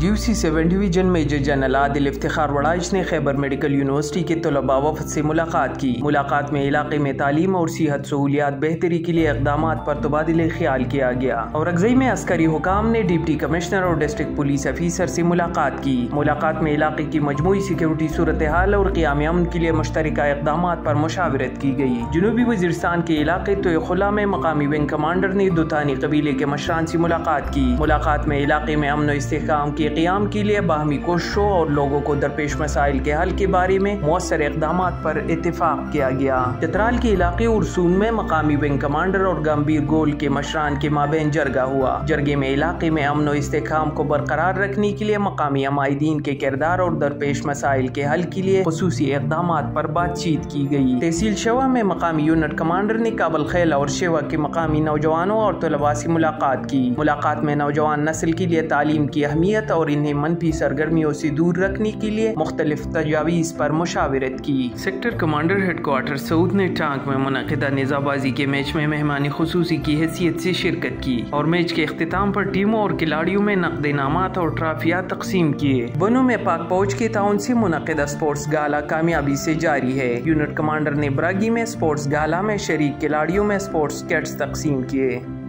GOC 7 division major general Adil Iftikhar Waraich نے Khyber medical university کے طلباء وفد سے ملاقات کی۔ ملاقات میں علاقے میں تعلیم اور صحت سہولیات بہتری کے لیے اقدامات پر تبادلہ خیال کیا گیا۔ اورکزئی میں عسکری حکام نے ڈپٹی کمشنر اور ڈسٹرکٹ پولیس افیسر سے ملاقات کی۔ ملاقات میں علاقے کی مجموعی سیکیورٹی صورتحال اور قیام امن کے لیے مشترکہ اقدامات پر مشاورت کی گئی۔ جنوبی وزیرستان کے علاقے توخلا میں مقامی ونگ کمانڈر نے دوتانی قبیلے کے مشران سے ملاقات کی۔ ملاقات میں علاقے میں امن و استحکام کے قیام کے لیے باہمی کوششوں اور لوگوں کو درپیش مسائل کے حل کے بارے میں مؤثر اقدامات پر اتفاق کیا گیا۔ چترال کے علاقے ارسون میں مقامی ونگ کمانڈر اور گمبیر گول کے مشران کے مابین جرگہ ہوا۔ جرگے میں علاقے میں امن و استحکام کو برقرار رکھنے کے لیے مقامی عمائدین کے کردار اور درپیش مسائل کے حل کے لیے خصوصی اقدامات پر بات چیت کی گئی۔ تحصیل شوا میں مقامی یونٹ کمانڈر نے کابل خیلہ اور شوا کے مقامی نوجوانوں اور طلباء سے ملاقات کی۔ ملاقات میں نوجوان نسل کے لیے تعلیم کی اہمیت اور انہیں منفی سرگرمیوں سے دور رکھنے کے لیے مختلف تجاویز پر مشاورت کی۔ Sector commander headquarter Saud نے ٹانک میں منعقدہ نیزہ بازی کے میچ میں مہمان خصوصی کی حیثیت سے شرکت کی اور میچ کے اختتام پر ٹیموں اور کھلاڑیوں میں نقد انعامات اور ٹرافیات تقسیم کیے۔ بنوں میں پاک فوج کے تعاون سے منعقدہ اسپورٹس گالا کامیابی سے جاری ہے۔ یونٹ کمانڈر نے براگی میں اسپورٹس گالا میں شریک کھلاڑیوں میں اسپورٹس کٹس تقسیم کیے۔